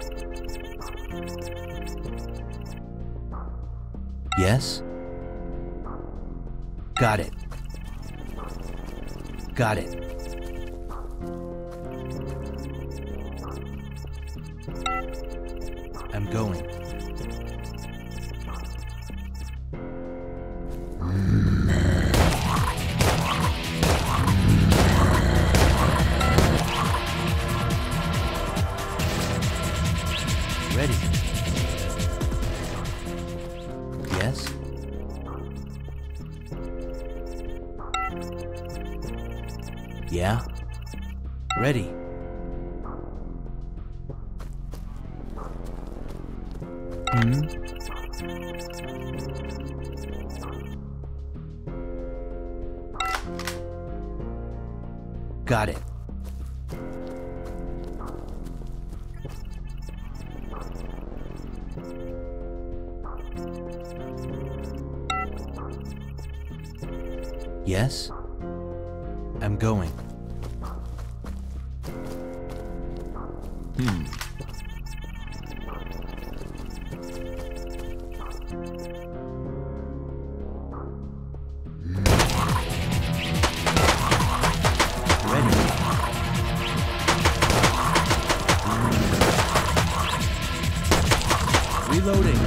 Yes? Got it. Got it. I'm going. Ready. Yes? Yeah? Ready. Got it. Yes? I'm going. Ready. Reloading.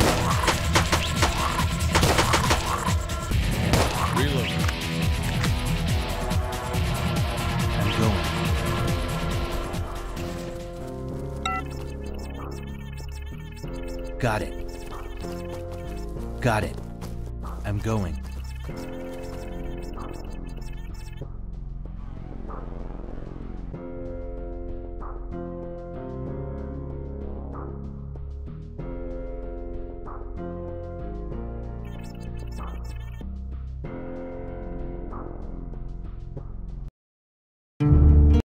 Reloading. I'm going. Got it. Got it. I'm going.